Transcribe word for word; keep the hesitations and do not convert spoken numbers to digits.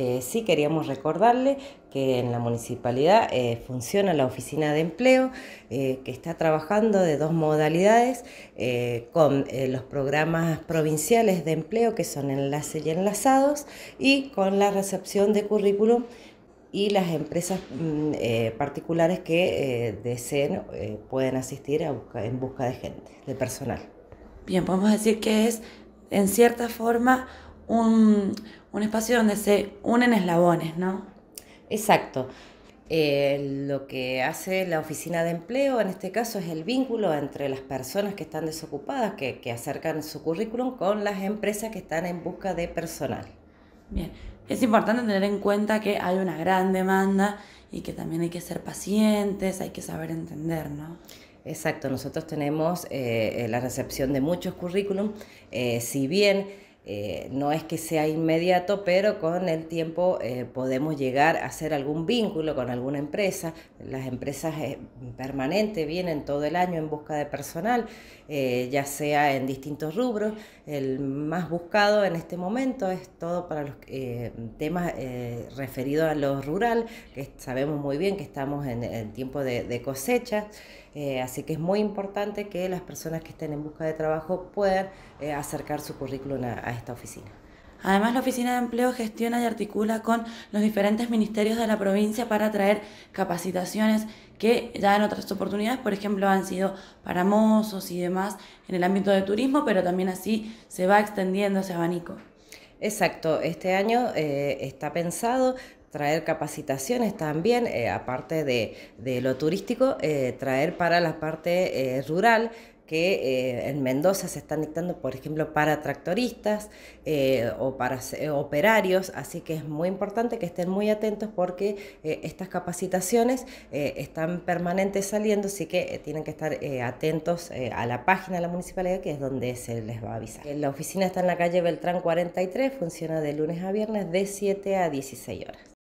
Eh, sí queríamos recordarle que en la municipalidad eh, funciona la oficina de empleo, eh, que está trabajando de dos modalidades, eh, con eh, los programas provinciales de empleo, que son enlace y enlazados, y con la recepción de currículum y las empresas mm, eh, particulares que eh, deseen eh, pueden asistir a busca, en busca de gente, de personal. Bien, podemos decir que es, en cierta forma, un, un espacio donde se unen eslabones, ¿no? Exacto. Eh, lo que hace la oficina de empleo en este caso es el vínculo entre las personas que están desocupadas, que, que acercan su currículum, con las empresas que están en busca de personal. Bien, es importante tener en cuenta que hay una gran demanda y que también hay que ser pacientes, hay que saber entender, ¿no? Exacto, nosotros tenemos eh, la recepción de muchos currículum, eh, si bien eh, no es que sea inmediato, pero con el tiempo eh, podemos llegar a hacer algún vínculo con alguna empresa. Las empresas eh, permanentes vienen todo el año en busca de personal, eh, ya sea en distintos rubros. El más buscado en este momento es todo para los eh, temas eh, referidos a lo rural, que sabemos muy bien que estamos en, en tiempo de, de cosecha. Eh, así que es muy importante que las personas que estén en busca de trabajo puedan eh, acercar su currículum a, a esta oficina. Además, la Oficina de Empleo gestiona y articula con los diferentes ministerios de la provincia para traer capacitaciones que ya en otras oportunidades, por ejemplo, han sido para mozos y demás en el ámbito de turismo, pero también así se va extendiendo ese abanico. Exacto, este año eh, está pensado traer capacitaciones también, eh, aparte de, de lo turístico, eh, traer para la parte eh, rural, que eh, en Mendoza se están dictando, por ejemplo, para tractoristas eh, o para eh, operarios, así que es muy importante que estén muy atentos porque eh, estas capacitaciones eh, están permanentes saliendo, así que eh, tienen que estar eh, atentos eh, a la página de la municipalidad, que es donde se les va a avisar. La oficina está en la calle Beltrán cuarenta y tres, funciona de lunes a viernes de siete a dieciséis horas.